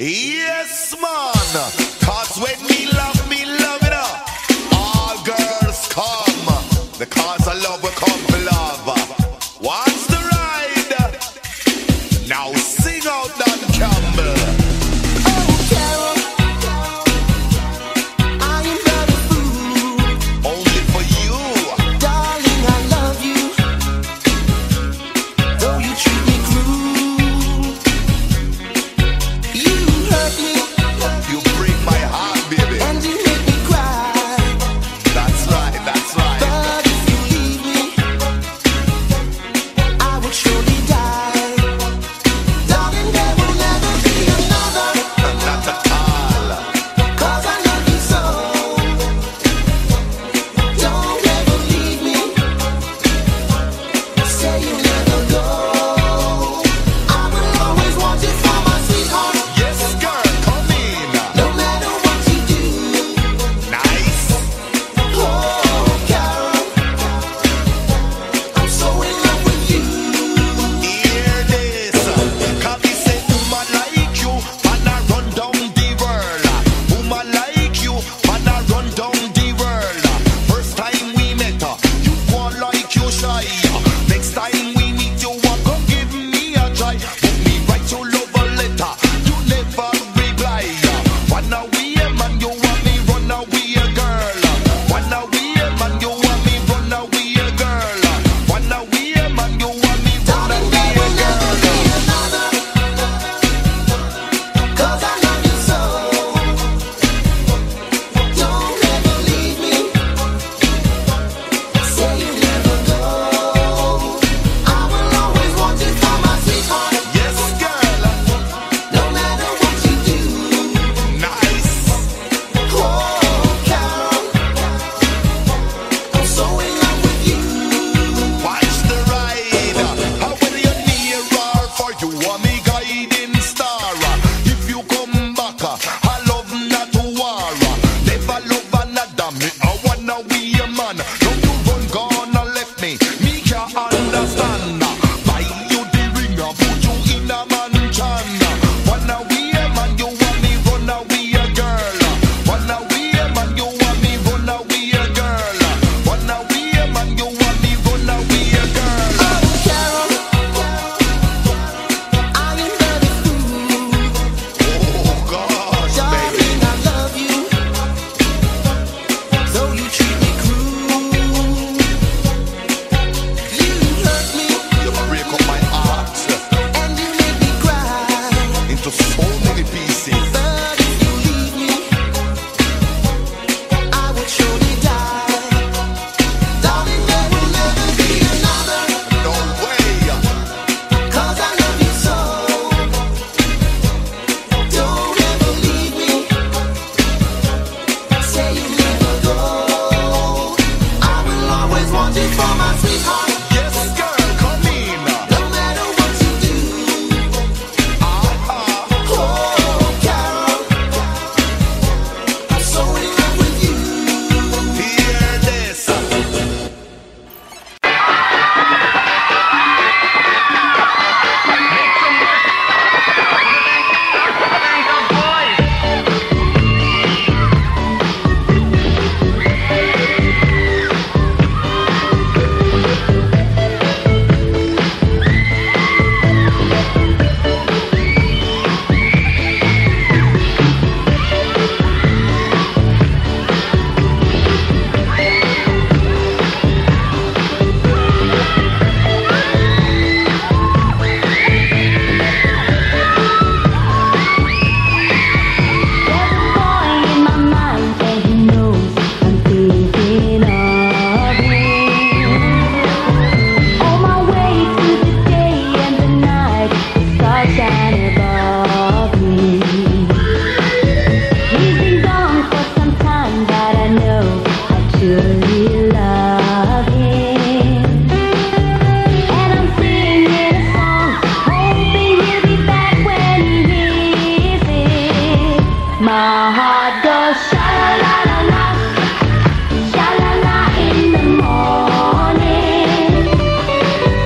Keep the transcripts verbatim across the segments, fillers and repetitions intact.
Yes, man. Cause when me love, me love it up. All girls come. The cause of love will come for love. What's the ride? Now sing out Don Campbell.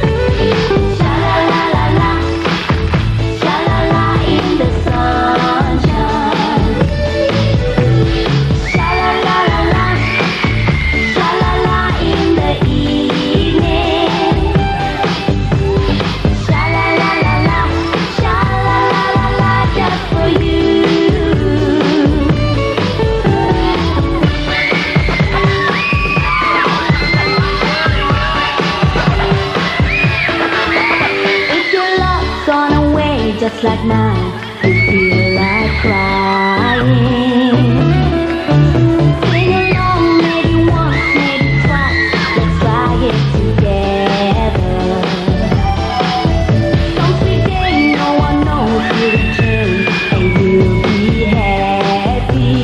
Sha-la-la in the sun. like mine, you feel like crying. Sing along, maybe once, maybe twice. Let's try it together. Don't pretend no one knows you change, and you'll be happy.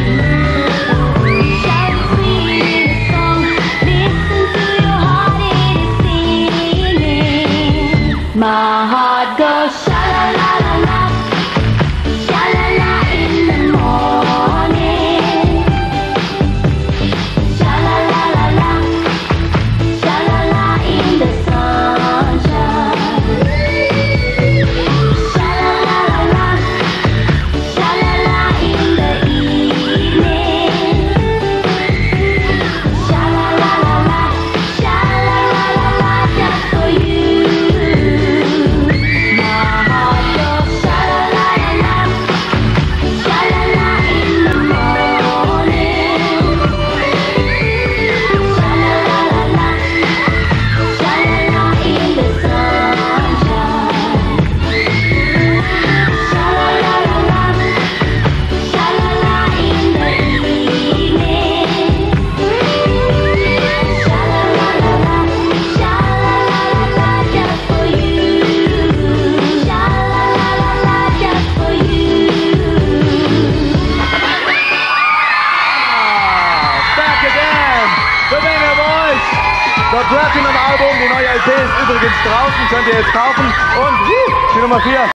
Shout sweet in a song, listen to your heart, it is singing. My heart goes sha la la la la, sha la la in the morning. Sha la la la la, sha la la in the sunshine. Sha la la la la, sha la la in the evening. Sha la la la la, sha la la la la, just for you. My heart goes sha la la la la, sha la la in the morning. Sha la la la la, sha la la in the sunshine. Sha la la la la, sha la la in the evening. Sha la la la la, sha la la la la, just for you. Sha la la la la, just for you. Back again! The Banger Boys! Das Platinum-Album, die neue L P ist übrigens draußen, könnt ihr jetzt kaufen. Und die Nummer vier.